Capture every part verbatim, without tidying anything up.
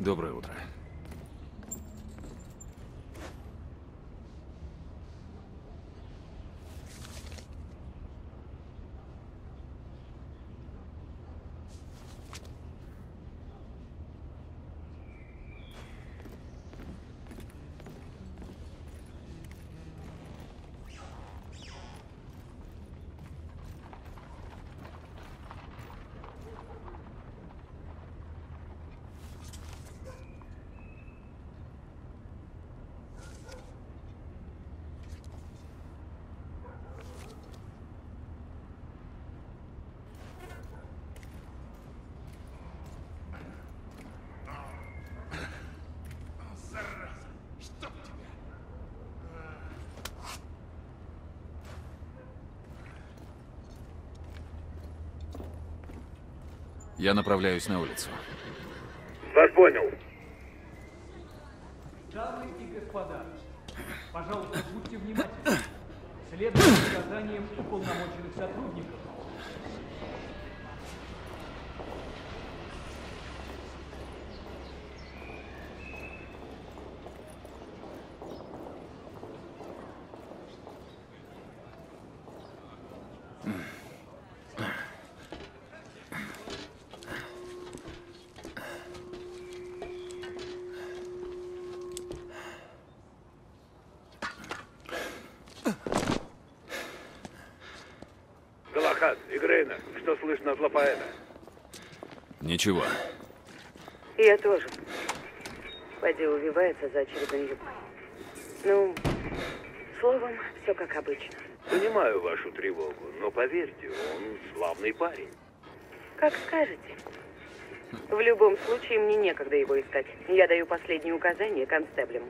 Доброе утро. Я направляюсь на улицу. Вас понял. Дамы и господа, пожалуйста, будьте внимательны. Следуйте указаниям уполномоченных сотрудников. Галахад и Грейнер, что слышно от Лафаэта? Ничего. Я тоже. Поди увивается за очередной юбкой. Ну, словом, все как обычно. Понимаю вашу тревогу, но поверьте, он славный парень. Как скажете. В любом случае, мне некогда его искать. Я даю последние указания констеблям.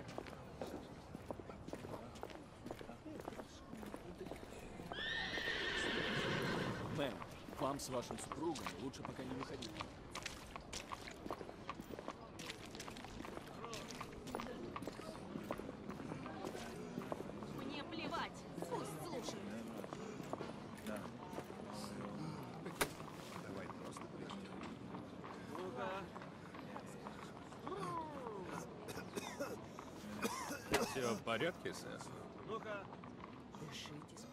Мэм, вам с вашим супругом лучше пока не выходить. Мне плевать. Пусть слушают. Давай просто прежде. Все в порядке, сэр? Решите.